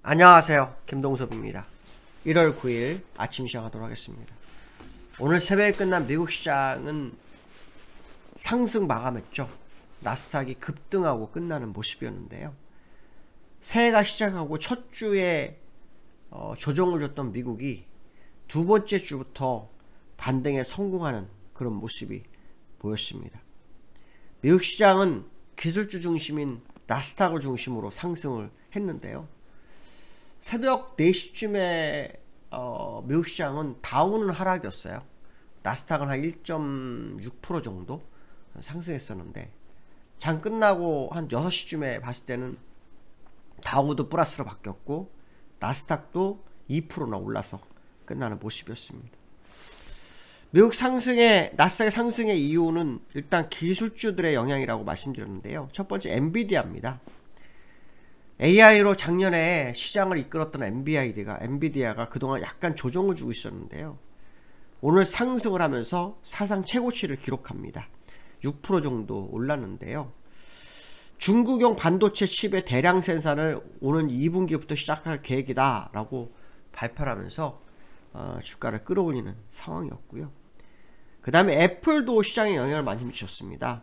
안녕하세요, 김동섭입니다. 1월 9일 아침 시작하도록 하겠습니다. 오늘 새벽에 끝난 미국 시장은 상승 마감했죠. 나스닥이 급등하고 끝나는 모습이었는데요. 새해가 시작하고 첫 주에 조정을 줬던 미국이 두 번째 주부터 반등에 성공하는 그런 모습이 보였습니다. 미국 시장은 기술주 중심인 나스닥을 중심으로 상승을 했는데요. 새벽 4시쯤에 미국 시장은 다우는 하락이었어요. 나스닥은 한 1.6% 정도 상승했었는데, 장 끝나고 한 6시쯤에 봤을 때는 다우도 플러스로 바뀌었고 나스닥도 2%나 올라서 끝나는 모습이었습니다. 미국 나스닥의 상승의 이유는 일단 기술주들의 영향이라고 말씀드렸는데요. 첫 번째 엔비디아입니다. AI로 작년에 시장을 이끌었던 엔비디아가 그동안 약간 조정을 주고 있었는데요. 오늘 상승을 하면서 사상 최고치를 기록합니다. 6% 정도 올랐는데요. 중국용 반도체 칩의 대량 생산을 오는 2분기부터 시작할 계획이다 라고 발표를 하면서 주가를 끌어올리는 상황이었고요. 그 다음에 애플도 시장에 영향을 많이 미쳤습니다.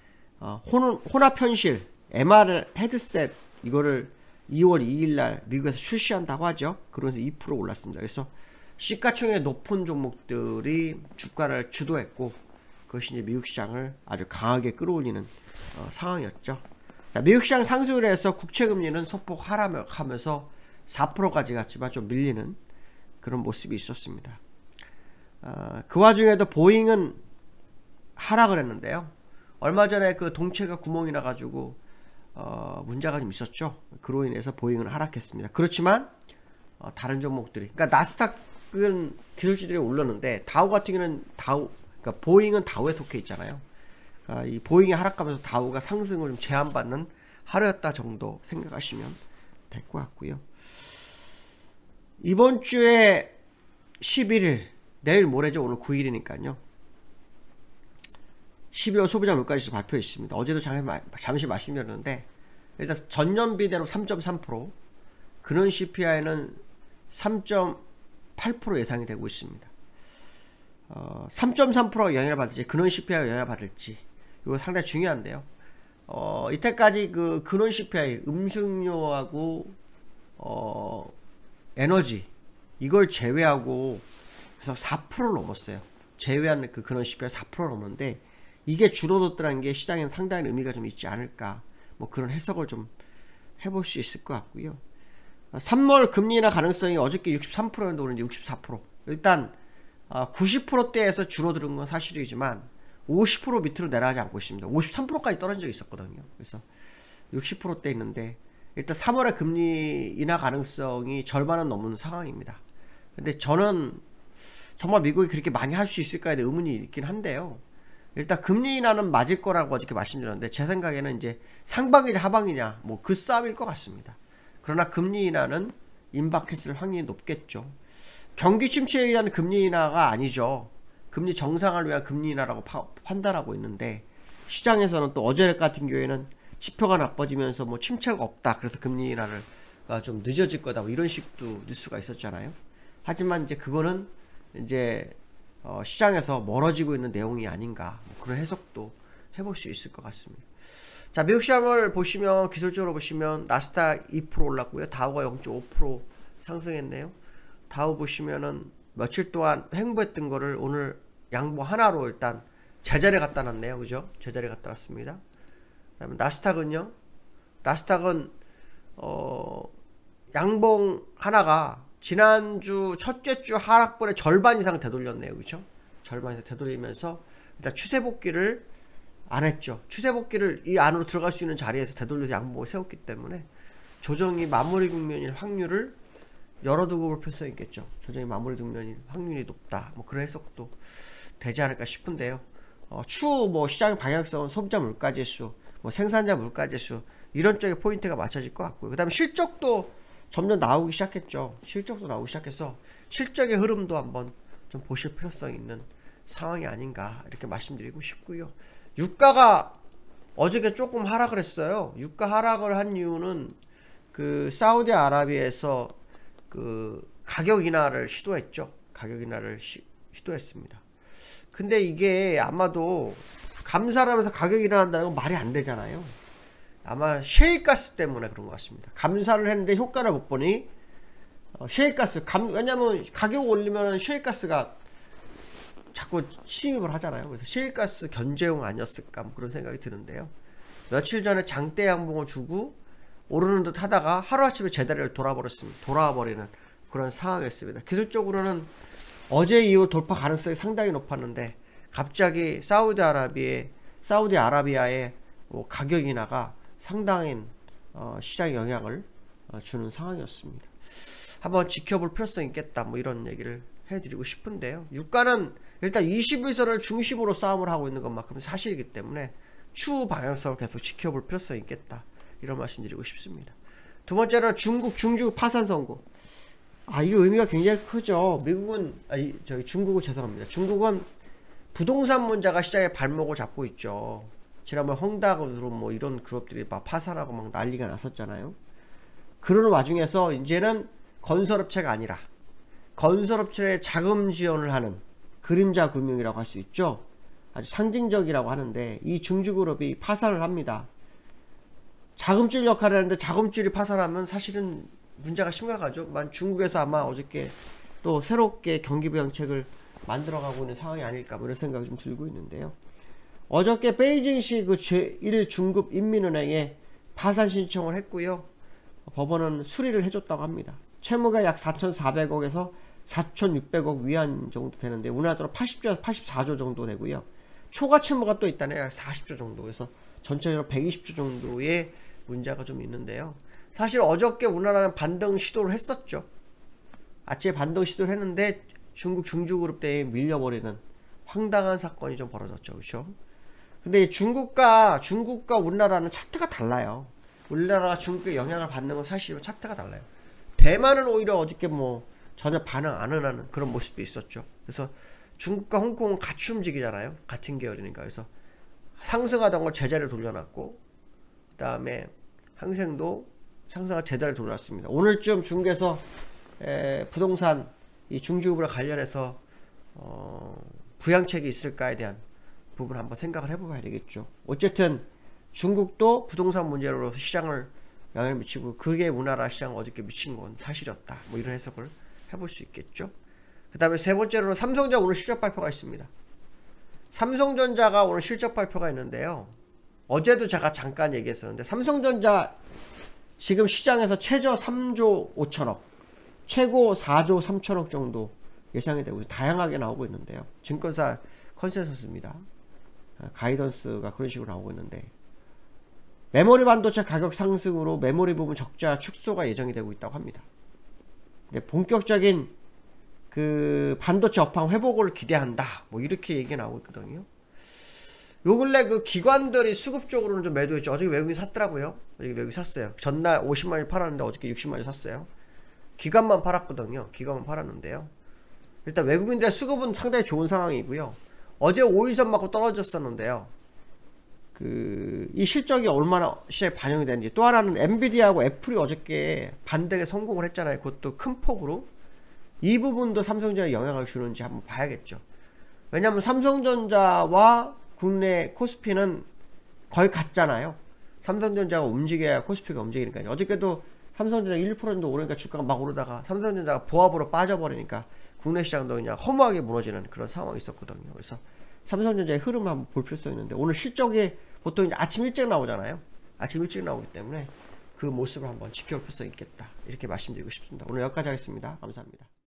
혼합현실 MR 헤드셋 이거를 2월 2일날 미국에서 출시한다고 하죠. 그러면서 2% 올랐습니다. 그래서 시가총액 높은 종목들이 주가를 주도했고, 그것이 이제 미국 시장을 아주 강하게 끌어올리는 상황이었죠. 자, 미국 시장 상승을 해서 국채금리는 소폭 하락하면서 4%까지 갔지만 좀 밀리는 그런 모습이 있었습니다. 그 와중에도 보잉은 하락을 했는데요. 얼마 전에 그 동체가 구멍이 나가지고 문제가 좀 있었죠. 그로 인해서 보잉은 하락했습니다. 그렇지만 다른 종목들이, 그러니까 나스닥은 기술주들이 올랐는데 다우 같은 경우는 그러니까 보잉은 다우에 속해 있잖아요. 이 보잉이 하락하면서 다우가 상승을 좀 제한받는 하루였다 정도 생각하시면 될 것 같고요. 이번 주에 11일, 내일 모레죠. 오늘 9일이니까요. 12월 소비자 물가지수 발표 있습니다. 어제도 잠시 말씀드렸는데, 일단 전년비대로 3.3%, 근원 CPI는 3.8% 예상이 되고 있습니다. 3.3%가 영향을 받을지, 근원 CPI가 영향을 받을지, 이거 상당히 중요한데요. 이때까지 그 근원 CPI, 음식료하고 에너지 이걸 제외하고 그래서 4%를 넘었어요. 제외한 그 근원 CPI 4%를 넘었는데, 이게 줄어들었다는 게 시장에는 상당히 의미가 좀 있지 않을까, 뭐 그런 해석을 좀 해볼 수 있을 것 같고요. 3월 금리 인하 가능성이 어저께 63%였는데 오늘 64%. 일단 90%대에서 줄어드는 건 사실이지만 50% 밑으로 내려가지 않고 있습니다. 53%까지 떨어진 적이 있었거든요. 그래서 60%대 있는데, 일단 3월에 금리 인하 가능성이 절반은 넘는 상황입니다. 근데 저는 정말 미국이 그렇게 많이 할 수 있을까에 대해 의문이 있긴 한데요. 일단 금리 인하는 맞을 거라고 어저께 말씀드렸는데, 제 생각에는 이제 상방이냐 하방이냐 뭐 그 싸움일 것 같습니다. 그러나 금리 인하는 임박했을 확률이 높겠죠. 경기 침체에 의한 금리 인하가 아니죠. 금리 정상화를 위한 금리 인하라고 판단하고 있는데, 시장에서는 또 어제 같은 경우에는 지표가 나빠지면서 뭐 침체가 없다, 그래서 금리 인하가 좀 늦어질 거다, 뭐 이런 식도 뉴스가 있었잖아요. 하지만 이제 그거는 이제 시장에서 멀어지고 있는 내용이 아닌가, 그런 해석도 해볼 수 있을 것 같습니다. 자, 미국 시장을 보시면, 기술적으로 보시면 나스닥 2% 올랐고요. 다우가 0.5% 상승했네요. 다우 보시면은 며칠 동안 횡보했던 거를 오늘 양보 하나로 일단 제자리에 갖다 놨네요. 그죠? 제자리에 갖다 놨습니다. 그다음에 나스닥은요. 나스닥은 양봉 하나가 지난주 첫째 주 하락분의 절반 이상 되돌렸네요. 그죠? 절반 이상 되돌리면서 일단 추세 복귀를 안 했죠. 추세 복귀를 이 안으로 들어갈 수 있는 자리에서 되돌려서 양봉을 세웠기 때문에 조정이 마무리 국면일 확률을 열어두고 볼 필요성이 있겠죠. 조정이 마무리 국면일 확률이 높다, 뭐 그런 해석도 되지 않을까 싶은데요. 추후 뭐 시장 방향성은 소비자 물가지수, 뭐 생산자 물가지수 이런 쪽에 포인트가 맞춰질 것 같고요. 그 다음에 실적도 점점 나오기 시작했죠. 실적도 나오기 시작해서 실적의 흐름도 한번 좀 보실 필요성이 있는 상황이 아닌가, 이렇게 말씀드리고 싶고요. 유가가 어저께 조금 하락을 했어요. 유가 하락을 한 이유는 그 사우디아라비아에서 그 가격 인하를 시도했죠. 가격 인하를 시도했습니다. 근데 이게 아마도 감사를 하면서 가격 인하한다는 건 말이 안 되잖아요. 아마 셰일가스 때문에 그런 것 같습니다. 감사를 했는데 효과를 못 보니 셰일가스 왜냐면 가격 올리면 셰일가스가 자꾸 침입을 하잖아요. 그래서 셰일가스 견제용 아니었을까 뭐 그런 생각이 드는데요. 며칠 전에 장대 양봉을 주고 오르는 듯 하다가 하루아침에 제자리를 돌아버리는 그런 상황이었습니다. 기술적으로는 어제 이후 돌파 가능성이 상당히 높았는데 갑자기 사우디아라비아의 가격 인하가 상당한 시장 영향을 주는 상황이었습니다. 한번 지켜볼 필요성이 있겠다 뭐 이런 얘기를 해드리고 싶은데요. 유가는 일단 20일선을 중심으로 싸움을 하고 있는 것만큼 사실이기 때문에 추후 방향성을 계속 지켜볼 필요성이 있겠다 이런 말씀드리고 싶습니다. 두 번째는 중국 파산 선고. 이 의미가 굉장히 크죠. 중국은 죄송합니다. 중국은 부동산 문제가 시장에 발목을 잡고 있죠. 지난번 헝다그룹 뭐 이런 그룹들이 막 파산하고 막 난리가 났었잖아요. 그런 와중에서 이제는 건설업체가 아니라 건설업체에 자금 지원을 하는 그림자 금융이라고 할 수 있죠. 아주 상징적이라고 하는데 이 중주그룹이 파산을 합니다. 자금줄 역할을 하는데 자금줄이 파산하면 사실은 문제가 심각하죠. 중국에서 아마 어저께 또 새롭게 경기부양책을 만들어가고 있는 상황이 아닐까 뭐 이런 생각이 좀 들고 있는데요. 어저께 베이징시 그 제1 중국 인민은행에 파산 신청을 했고요. 법원은 수리를 해줬다고 합니다. 채무가 약 4,400억에서 4,600억 위안 정도 되는데 우리나라 돈으로 84조 정도 되고요. 초과 채무가 또 있다네요. 약 40조 정도. 그래서 전체적으로 120조 정도의 문제가 좀 있는데요. 사실 어저께 우리나라는 반등 시도를 했었죠. 아침에 반등 시도를 했는데 중국 중주그룹 때문에 밀려버리는 황당한 사건이 좀 벌어졌죠. 그렇죠? 근데 중국과 우리나라는 차트가 달라요. 우리나라가 중국에 영향을 받는 건 사실은 차트가 달라요. 대만은 오히려 어저께 뭐 전혀 반응 안 하는 그런 모습도 있었죠. 그래서 중국과 홍콩은 같이 움직이잖아요. 같은 계열이니까. 그래서 상승하던 걸 제자리로 돌려놨고 그 다음에 항생도 상승을 제자리로 돌려놨습니다. 오늘쯤 중국에서 부동산 이 중주급으로 관련해서 부양책이 있을까에 대한 부분 한번 생각을 해봐야 되겠죠. 어쨌든 중국도 부동산 문제로서 시장을 영향을 미치고 그게 우리나라 시장 어저께 미친 건 사실이었다. 뭐 이런 해석을 해볼 수 있겠죠. 그 다음에 세 번째로는 삼성전자 오늘 실적 발표가 있습니다. 삼성전자가 오늘 실적 발표가 있는데요. 어제도 제가 잠깐 얘기했었는데 삼성전자 지금 시장에서 최저 3조 5천억, 최고 4조 3천억 정도 예상이 되고 다양하게 나오고 있는데요. 증권사 컨센서스입니다. 가이던스가 그런 식으로 나오고 있는데 메모리 반도체 가격 상승으로 메모리 부분 적자 축소가 예정이 되고 있다고 합니다. 근데 본격적인 그 반도체 업황 회복을 기대한다. 뭐 이렇게 얘기가 나오고 있거든요. 요 근래 그 기관들이 수급 쪽으로는 좀 매도했죠. 어저께 외국인 샀더라고요. 어저께 외국인 샀어요. 전날 50만원 팔았는데 어저께 60만원 샀어요. 기관만 팔았거든요. 기관만 팔았는데요. 일단 외국인들의 수급은 상당히 좋은 상황이고요. 어제 5일선 맞고 떨어졌었는데요. 이 실적이 얼마나 시장에 반영이 되는지. 또 하나는 엔비디아하고 애플이 어저께 반등에 성공을 했잖아요. 그것도 큰 폭으로. 이 부분도 삼성전자에 영향을 주는지 한번 봐야겠죠. 왜냐하면 삼성전자와 국내 코스피는 거의 같잖아요. 삼성전자가 움직여야 코스피가 움직이니까요. 어저께도 삼성전자 1% 정도 오르니까 주가가 막 오르다가 삼성전자가 보합으로 빠져버리니까 국내 시장도 그냥 허무하게 무너지는 그런 상황이 있었거든요. 그래서 삼성전자의 흐름을 한번 볼 필요성이 있는데 오늘 실적이 보통 이제 아침 일찍 나오잖아요. 아침 일찍 나오기 때문에 그 모습을 한번 지켜볼 필요성이 있겠다. 이렇게 말씀드리고 싶습니다. 오늘 여기까지 하겠습니다. 감사합니다.